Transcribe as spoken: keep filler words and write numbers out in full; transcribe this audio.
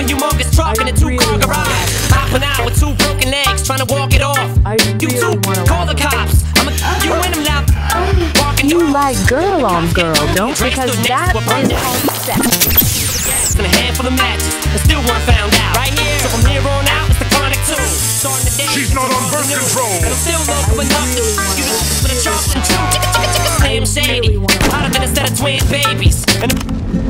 a humongous truck in a two-car garage. Hopping out with two broken legs, trying to walk it off. You two, call the cops. I'ma you in them now. You like girl on girl, don't? Because that is home sex. And a handful of matches, and still one found out. Right here. So from here on out, it's the chronic two. Starting the day. She's not on birth control. And I'm still local enough to you with a Charleston chew. Slim shady, hotter than a set of twin babies. And